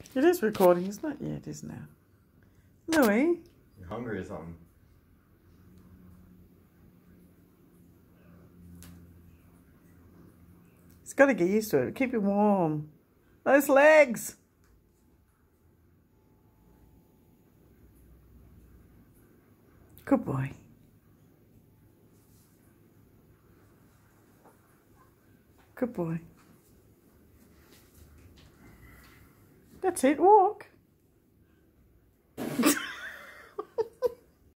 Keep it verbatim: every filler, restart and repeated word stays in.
It is recording, isn't it? Yeah, it is now. Louis? You hungry or something? He's got to get used to it. Keep him warm. Those legs! Good boy. Good boy. That's it, walk.